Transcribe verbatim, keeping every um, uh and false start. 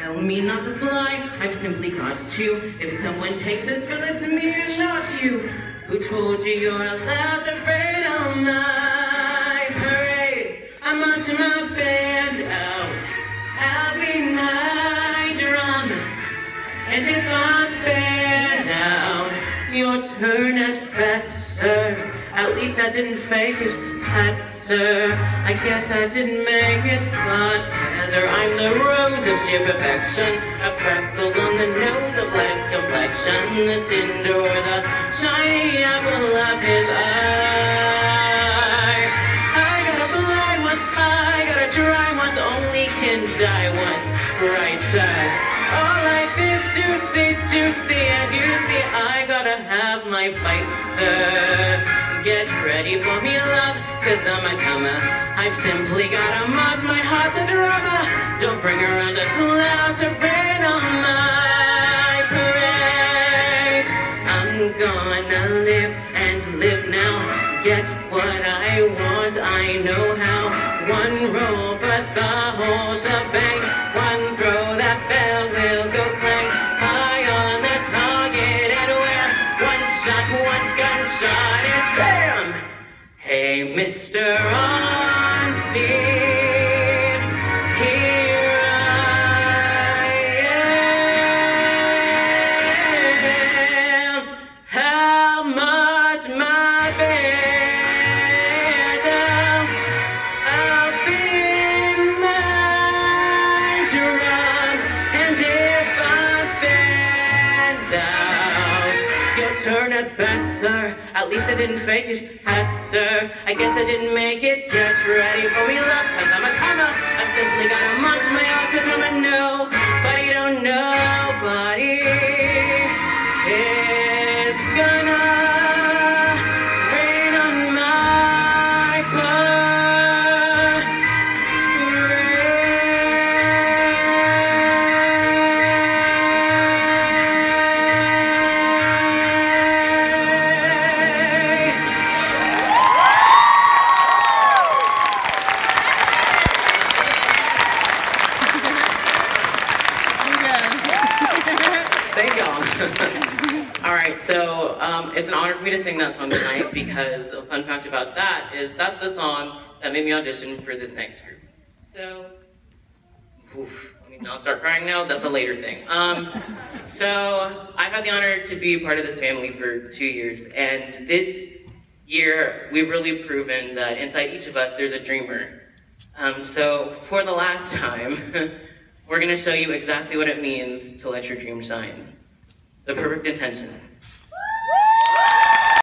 tell me not to fly, I've simply got to. If someone takes this girl, it's me and not you. Who told you you're allowed to rain on my parade? I'm marching my band out. I'll be my drum. And if I'm fanned out, your turn at bat, sir. At least I didn't fake it, hat, sir. I guess I didn't make it much better. I'm the rose of sheer perfection, a freckle on the nose of life's complexion, the cinder or the shiny apple of his eye. I gotta fly once, I gotta try once, only can die once, right side. Oh, life is juicy, juicy, and you see I gotta have my bite, sir. Get ready for me, love, cause I'm a comer. I've simply gotta march, my heart's a drama. Don't bring around a cloud to rain on my parade. I'm gonna live and live now. Get what I want, I know how. One roll for the whole shebang. One throw, that bell will go clang. High on the target and where? One shot, one gunshot and bam! Hey, Mister Onstein, here I am. How much my band down? I'll be mine to run, and if I'm fanned out, your turn at bat, sir. At least I didn't fake it, hat, sir. I guess I didn't make it. Get ready for me, love, cause I'm a comer. I've simply gotta munch my heart to drum and nobody, don't nobody is gonna rain on my parade. Thank y'all. All right, so um, it's an honor for me to sing that song tonight because a fun fact about that is that's the song that made me audition for this next group. So, oof, I mean, not start crying now, that's a later thing. Um, so, I've had the honor to be a part of this family for two years, and this year we've really proven that inside each of us there's a dreamer. Um, so, for the last time, we're gonna show you exactly what it means to let your dream shine. The perfect intentions.